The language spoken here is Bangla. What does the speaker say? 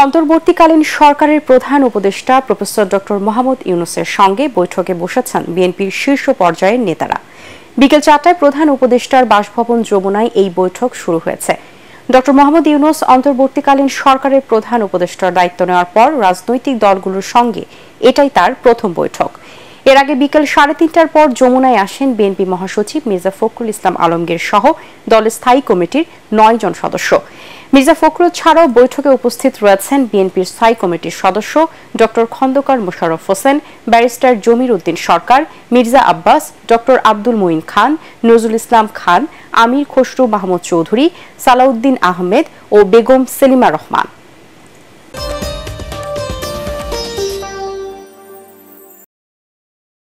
অন্তর্বর্তীকালীন সরকারের প্রধান উপদেষ্টা প্রফেসর ডক্টর মোহাম্মদ ইউনূসের সঙ্গে বৈঠকে বসেছেন বিএনপির শীর্ষ পর্যায়ের নেতারা। বিকেল ৪টায় প্রধান উপদেষ্টার বাসভবন যমুনায় এই বৈঠক শুরু হয়েছে। ডক্টর মোহাম্মদ ইউনূস অন্তর্বর্তীকালীন সরকারের প্রধান উপদেষ্টার দায়িত্ব নেওয়ার পর রাজনৈতিক দলগুলোর সঙ্গে এটাই তার প্রথম বৈঠক। এর আগে বিকেল ৩:৩০টার পর যমুনায় আসেন বিএনপি মহাসচিব মির্জা ফখরুল ইসলাম আলমগীর সহ দলের স্থায়ী কমিটির ৯ জন সদস্য। মির্জা ফখরুল ছাড়াও বৈঠকে উপস্থিত রয়েছেন বিএনপির স্থায়ী কমিটির সদস্য doctor Khandakar Mosharraf Hossain, barrister Jamir Uddin Sarkar, Mirza Abbas, doctor Abdul Moin Khan, Nazrul Islam Khan, Amir Khasru Mahmud Chowdhury, Salahuddin Ahmed ও বেগম সেলিমা রহমান।